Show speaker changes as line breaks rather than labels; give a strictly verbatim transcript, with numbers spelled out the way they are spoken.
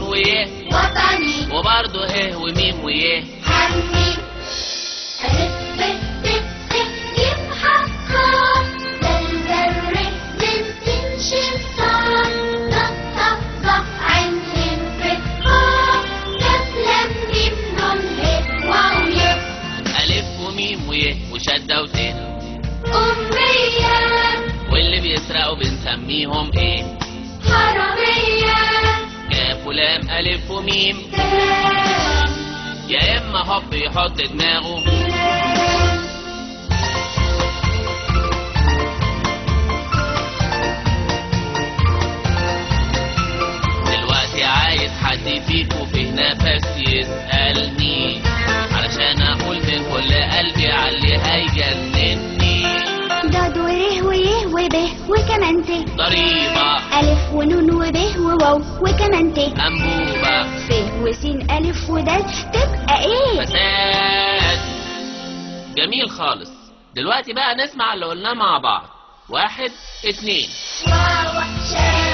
ويه
وطني،
وبرضه ه وميم ويه
همي. ألف ب ت ث ج ح خ دال ذال ر زين سين شين صاد ضاد ط ظ عين سين ف خ كاف لام ميم نون ه واو ي.
ألف وميم ويه وشدة وت.
أمية،
واللي بيسرقوا بنسميهم ايه؟
حرامية.
كاف ولام ألف وميم. يا إما هوب يحط دماغه دلوقتي عايز حد فيكو فيه نفس يسألني علشان أقول من كل قلبي عاللي هيجنني.
ضاد وره ويه وبه وكمان ت.
ضريبة
ألف ونون وبه وواو وكمان ت.
أنبوبة
ف وسين ألف ودال تبقى إيه؟
فساد. جميل خالص. دلوقتي بقى نسمع اللي قلناه مع بعض. واحد اتنين.
واو شاد